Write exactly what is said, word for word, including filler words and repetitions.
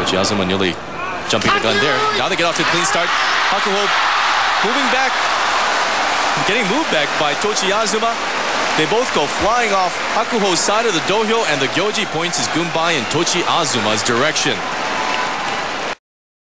Tochiazuma nearly jumping the gun there. Now they get off to a clean start. Hakuho moving back, getting moved back by Tochiazuma. They both go flying off Hakuho's side of the dohyo, and the gyoji points his gunbai in Tochiazuma's direction.